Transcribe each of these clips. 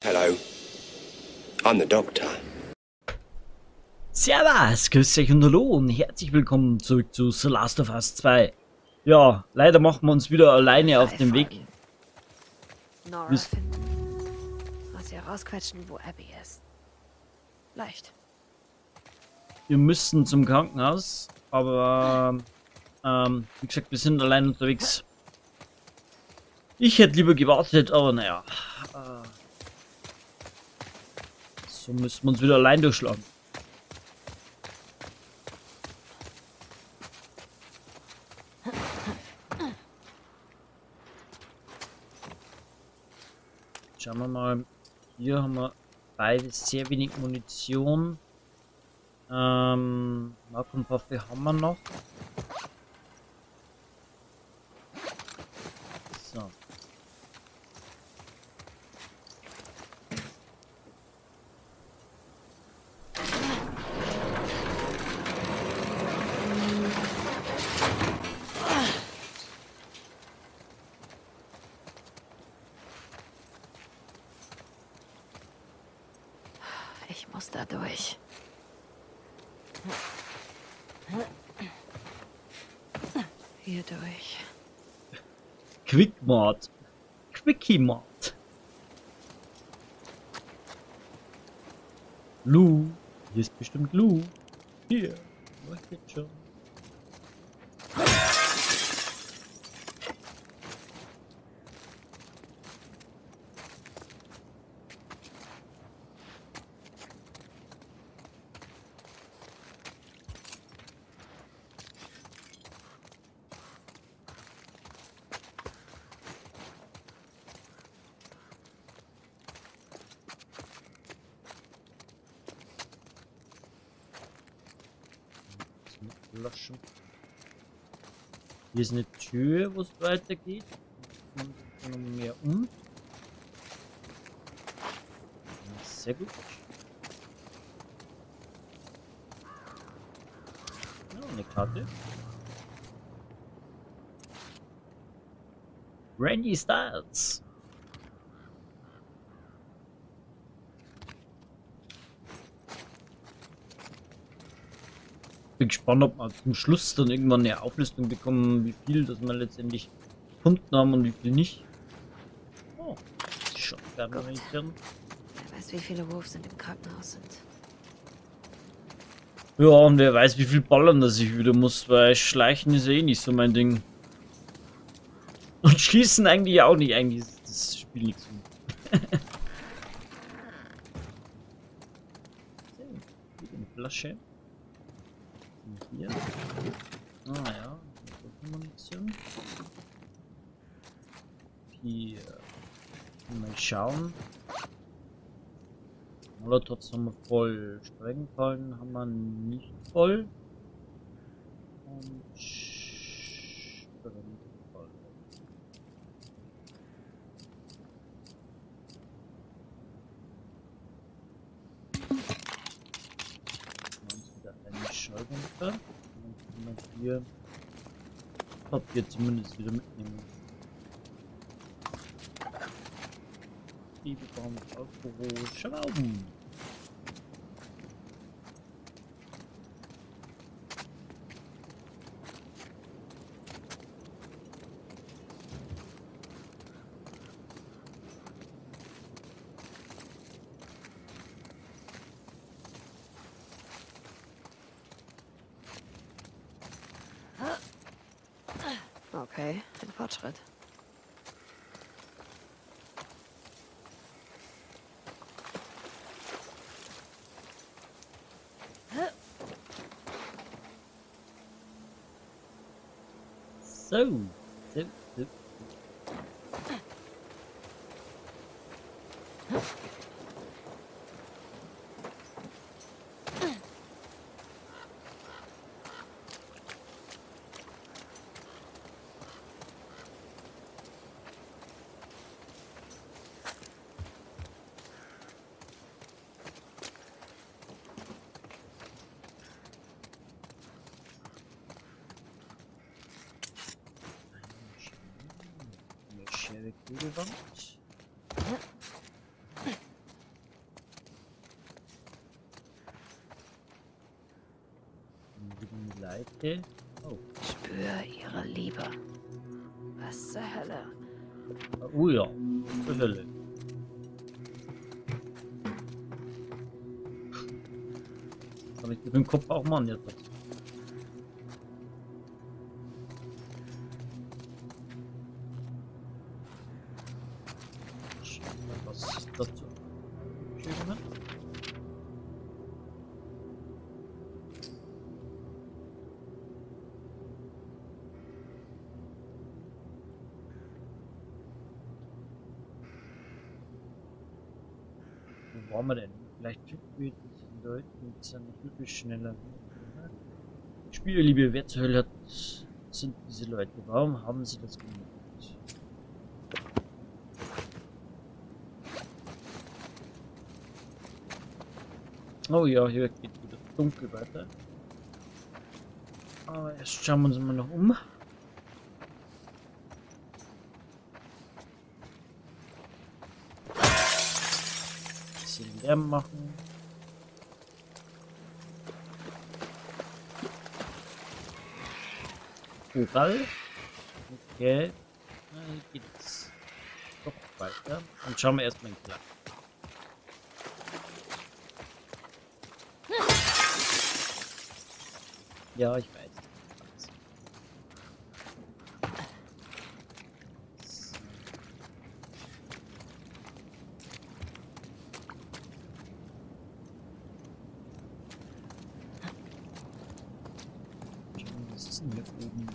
Hello. I'm the doctor. Servus, grüß euch und hallo und herzlich willkommen zurück zu The Last of Us 2. Ja, leider machen wir uns wieder alleine auf den Weg. Nora finden. Aus ihr rausquetschen, wo Abby ist. Leicht. Wir müssen zum Krankenhaus, aber wie gesagt, wir sind allein unterwegs. Ich hätte lieber gewartet, aber naja. So müssen wir uns wieder allein durchschlagen. Schauen wir mal. Hier haben wir beide sehr wenig Munition. Nahkampfwaffe haben wir noch. So. Ich muss da durch. Hier durch. Quickmart. Quickie-Mart. Lou. Hier ist bestimmt Lou. Hier. Was jetzt schon? Löschen. Hier ist eine Tür, wo es weitergeht. Und noch mehr um. Sehr gut. Ja, eine Karte. Randy Styles. Bin gespannt, ob wir zum Schluss dann irgendwann eine Auflistung bekommen, wie viel das wir letztendlich gefunden haben und wie viel nicht. Oh, Shotgun-Munition. Wer weiß, wie viele Wolves im Krankenhaus sind. Ja, und wer weiß, wie viel ballern das ich wieder muss, weil Schleichen ist eh nicht so mein Ding. Und Schießen eigentlich auch nicht, eigentlich ist das Spiel nichts für mich. Eine Flasche. Hier. Ah ja, Munition. Hier. Mal schauen. Molotovs haben wir voll. Sprengfallen haben wir nicht voll. Und Sprengfall. Schallwämpfer. Dann können wir hier Papier zumindest wieder mitnehmen. Die bekommen auf Schrauben. Okay, ein Fortschritt. So. Schere Kugelwand. Seite. Oh. Spür ihre Liebe. Was zur Hölle? Oh ja, zur Hölle. Aber ich den Kopf auch mal jetzt. Was ist dazu? Schön, wo waren wir denn? Vielleicht finden wir diesen Leuten mit seiner Hilfe schneller. Spielliebe, wer zur Hölle sind diese Leute? Warum haben sie das gemacht? Oh ja, hier geht wieder dunkel weiter. Aber erst schauen wir uns mal noch um. Bisschen Lärm machen. Überall. Okay. Na, hier geht's doch weiter. Und schauen wir erstmal in den Keller. Ja, ich weiß. Was ist denn hier oben?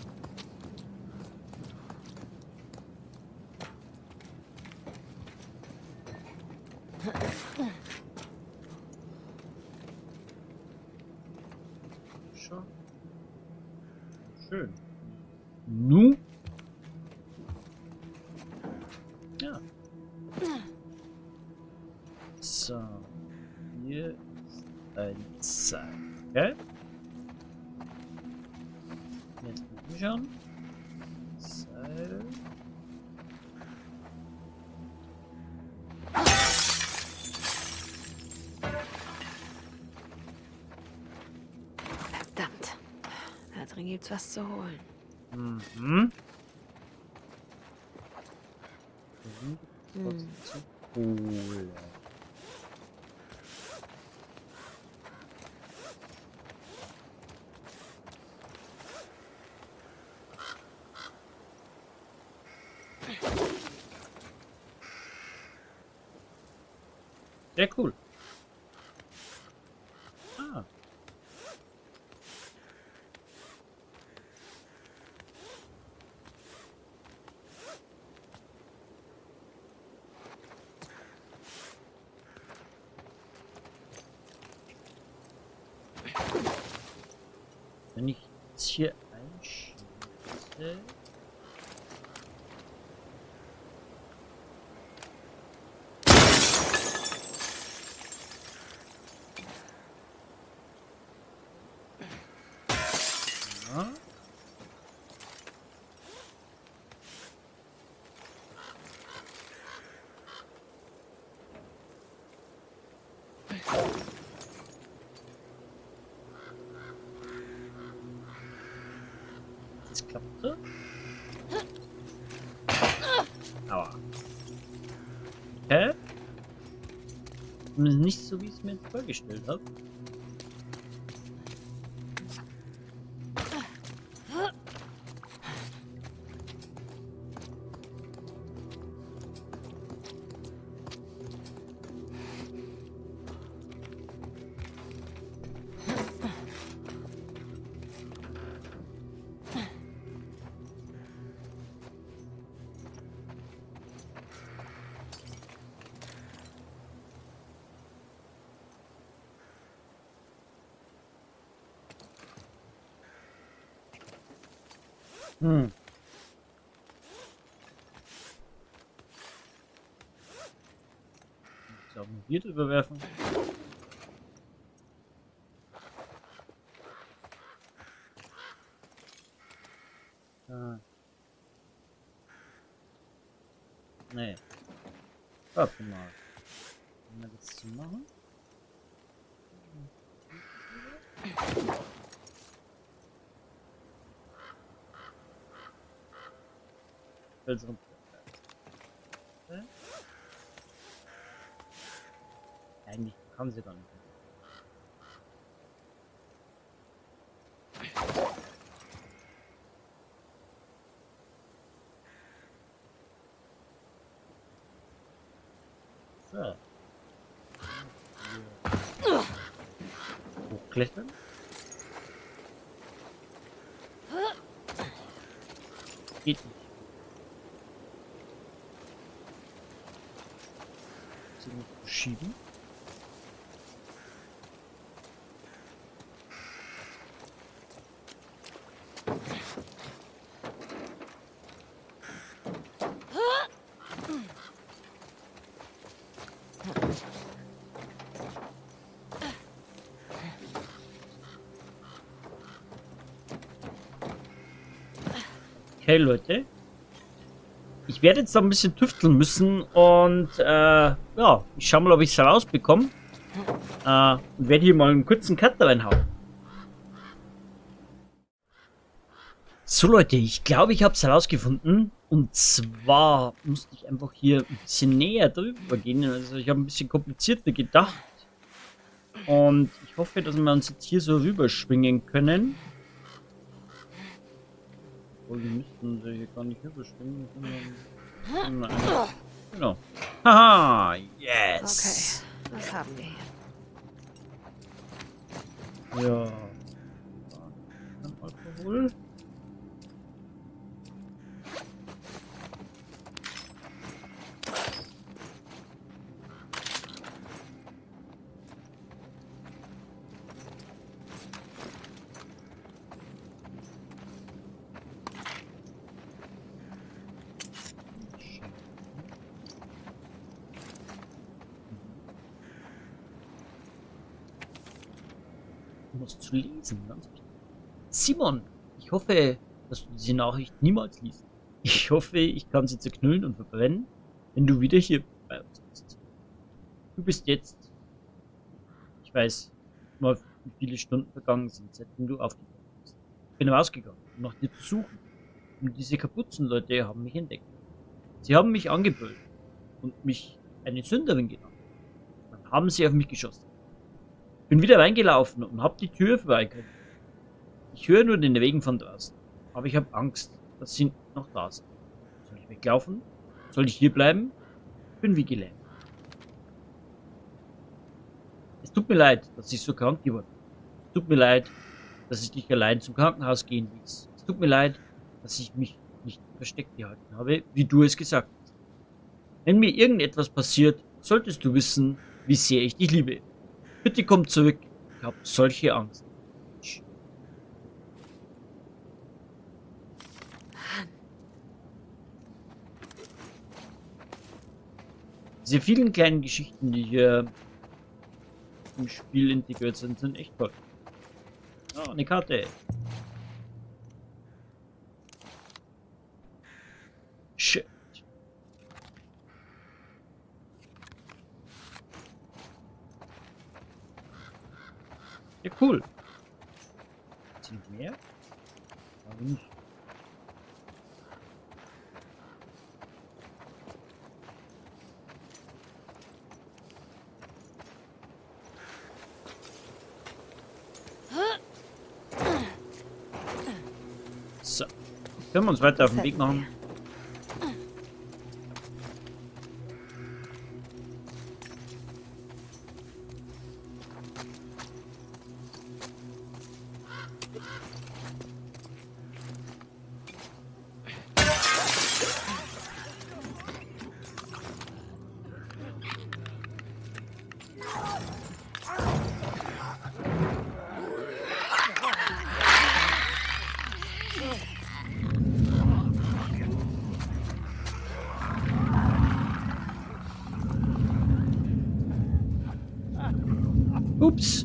Schon. Schön. Nu? Ja. So. Hier ist ein Seil. Okay. Jetzt mal schauen. Seil. Verdammt. Da drin gibt's was zu holen. Mhm. Was zu holen. Sehr cool. Ah. Wenn ich jetzt hier einschieße. Ja. Das klappte. Aua. Hä? Nicht so, wie ich es mir vorgestellt habe. Hm. Ich glaube, hier drüber werfen. Ah. Nee. Warte mal. Um das zu machen. Felsen. Eigentlich kann sie gar nicht. So. Hochklettern. Geht nicht. Sie muss verschieben. Okay, Leute. Ich werde jetzt noch ein bisschen tüfteln müssen und ja, ich schau mal, ob ich es herausbekomme. Und werde hier mal einen kurzen Cut reinhauen. So Leute, ich glaube, ich habe es herausgefunden. Und zwar musste ich einfach hier ein bisschen näher drüber gehen. Also ich habe ein bisschen komplizierter gedacht. Und ich hoffe, dass wir uns jetzt hier so rüberschwingen können. Oh, wir müssten sie hier gar nicht rüberschwingen. Nein. Genau. Haha, yes. Okay, was haben wir hier? Ja. Alkohol. Was zu lesen, ganz wichtig. Simon, ich hoffe, dass du diese Nachricht niemals liest. Ich hoffe, ich kann sie zerknüllen und verbrennen, wenn du wieder hier bei uns bist. Du bist jetzt, ich weiß mal, wie viele Stunden vergangen sind, seitdem du aufgewacht bist. Ich bin rausgegangen, um nach dir zu suchen. Und diese Kapuzenleute haben mich entdeckt. Sie haben mich angebrüllt und mich eine Sünderin genannt. Dann haben sie auf mich geschossen. Bin wieder reingelaufen und hab die Tür freigekriegt. Ich höre nur den Regen von draußen, aber ich habe Angst, dass sie noch da sind. Soll ich weglaufen? Soll ich hier bleiben? Bin wie gelähmt. Es tut mir leid, dass ich so krank geworden bin. Es tut mir leid, dass ich dich allein zum Krankenhaus gehen ließ. Es tut mir leid, dass ich mich nicht versteckt gehalten habe, wie du es gesagt hast. Wenn mir irgendetwas passiert, solltest du wissen, wie sehr ich dich liebe. Bitte komm zurück. Ich habe solche Angst. Diese vielen kleinen Geschichten, die hier im Spiel integriert sind, sind echt toll. Oh, eine Karte. Shit. Ja, cool. Sind mehr? Warum nicht? So. Können wir uns weiter auf den Weg machen? Ups.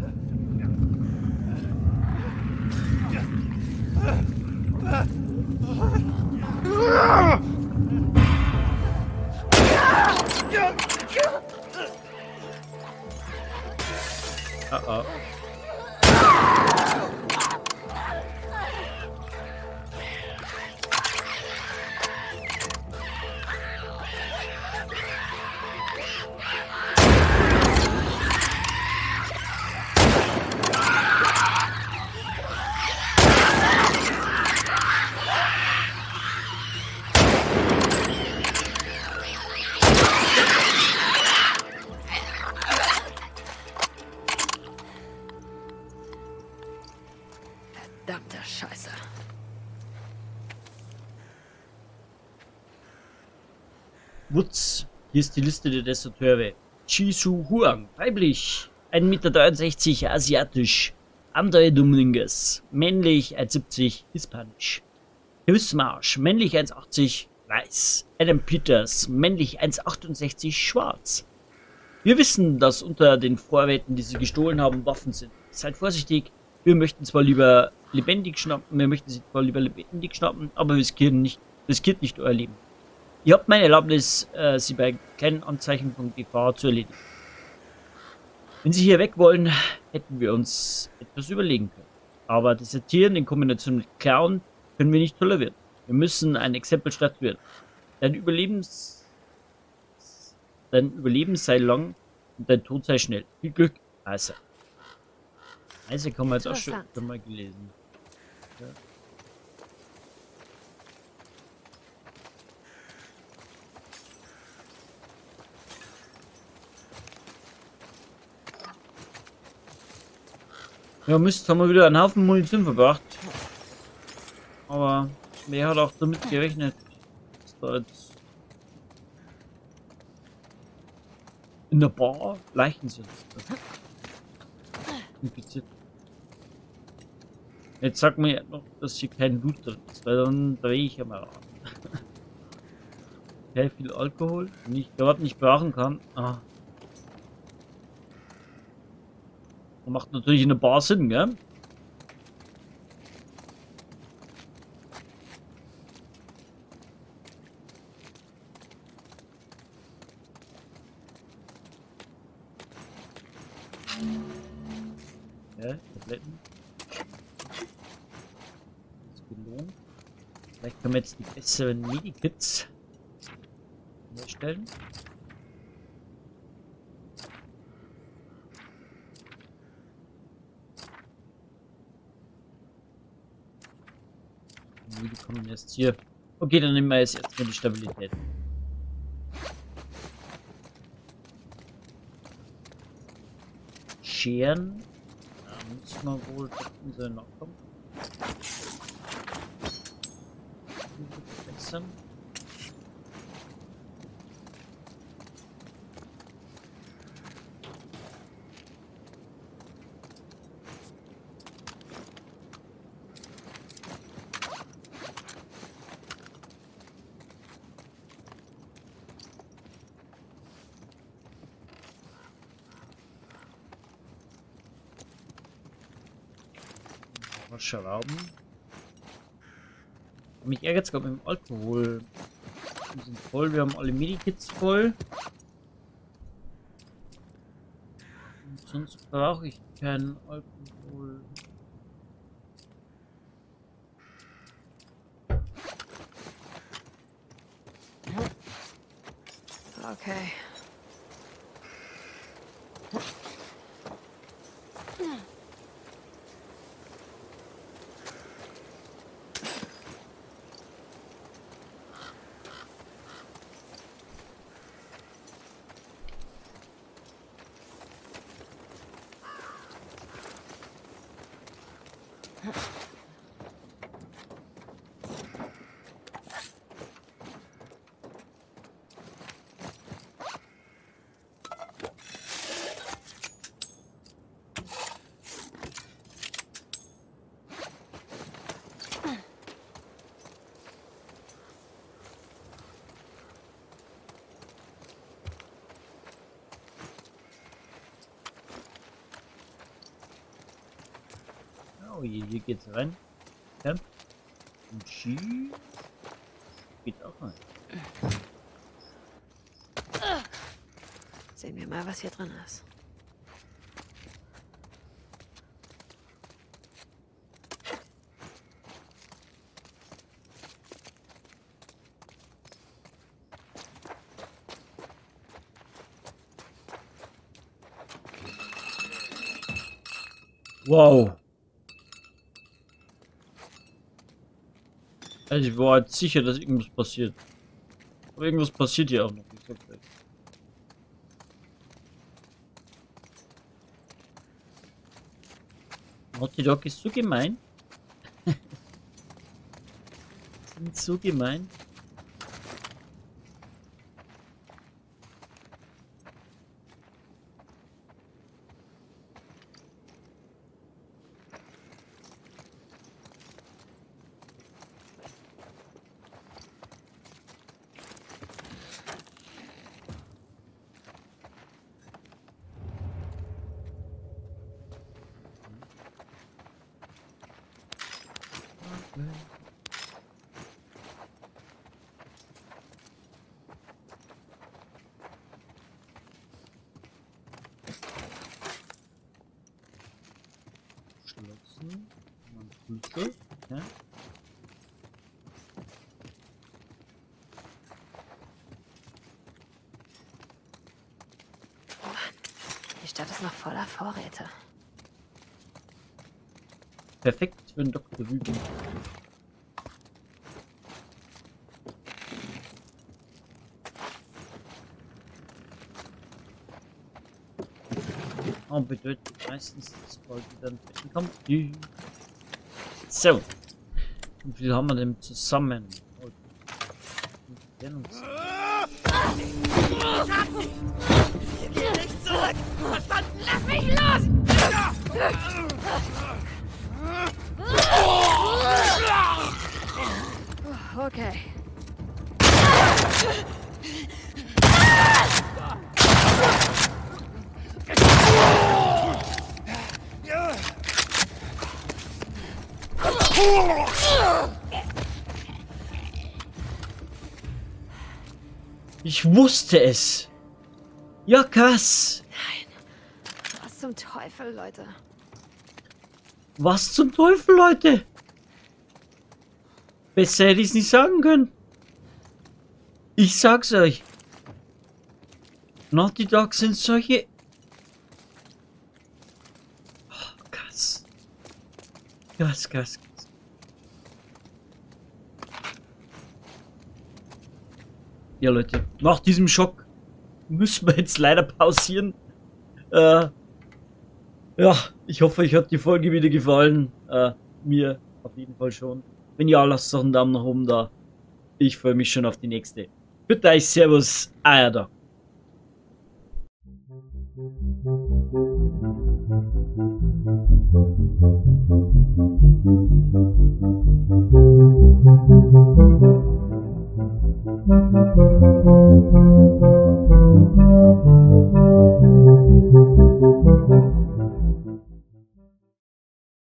Uh-oh. Wutz. Hier ist die Liste der Deserteure. Chisu Huang, weiblich, 1,63 Meter, asiatisch. Andre Dominguez, männlich, 1,70 hispanisch. Hilfsmarsch, männlich 1,80 weiß. Adam Peters, männlich 1,68 schwarz. Wir wissen, dass unter den Vorräten, die sie gestohlen haben, Waffen sind. Seid vorsichtig, wir möchten zwar lieber lebendig schnappen, aber riskiert nicht euer Leben. Ihr habt meine Erlaubnis, sie bei kleinen Anzeichen von Gefahr zu erledigen. Wenn sie hier weg wollen, hätten wir uns etwas überlegen können. Aber Desertieren in Kombination mit Klauen können wir nicht tolerieren. Wir müssen ein Exempel statuieren. Dein Überleben sei lang und dein Tod sei schnell. Viel Glück, Isaac. Isaac haben wir jetzt auch schon mal gelesen. Ja. Ja, Mist, haben wir wieder einen Haufen Munition verbracht. Aber wer hat auch damit gerechnet, dass da jetzt in der Bar Leichen sind. Infiziert. Jetzt sagt mir noch, dass hier kein Loot drin ist, weil dann drehe ich ja mal an. Okay, viel Alkohol, den ich gerade nicht brauchen kann. Ah. Macht natürlich in der Bar Sinn, gell? Ja, Tabletten. Das ist gelohnt. Vielleicht können wir jetzt die besseren Medikits herstellen. Die kommen jetzt hier. Okay, dann nehmen wir jetzt erstmal die Stabilität. Scheren. Da müssen wir wohl unsere nachkommen. Verbessern. Schrauben. Mich ärgert es gerade mit dem Alkohol. Wir sind voll, wir haben alle Medikits voll. Und sonst brauche ich keinen Alkohol. Okay. Oh, hier geht's rein. Ja. Und Ski geht auch rein. Sehen wir mal, was hier drin ist. Wow. Also ich war jetzt sicher, dass irgendwas passiert. Aber irgendwas passiert hier auch noch. Ich sag's euch. Naughty Dog ist so gemein. Sind so gemein. Geschlossen. Man Schlüssel. Ja. Die Stadt ist noch voller Vorräte. Perfekt für einen Dr. Rüben. Oh, bedeutet meistens, dass bald wieder ein Becken kommt. So. Wie viel haben wir denn zusammen? Oh, Geh nicht zurück! Verstanden? Lass mich los! Okay. Ich wusste es. Ja, krass. Was zum Teufel, Leute? Was zum Teufel, Leute? Besser hätte ich es nicht sagen können. Ich sag's euch. Naughty Dog sind solche... Oh, krass. Krass, krass, krass. Ja, Leute. Nach diesem Schock müssen wir jetzt leider pausieren. Ja, ich hoffe, euch hat die Folge wieder gefallen. Mir auf jeden Fall schon. Wenn ja, lasst doch einen Daumen nach oben da. Ich freue mich schon auf die nächste. Bitte euch, Servus, euer Doc.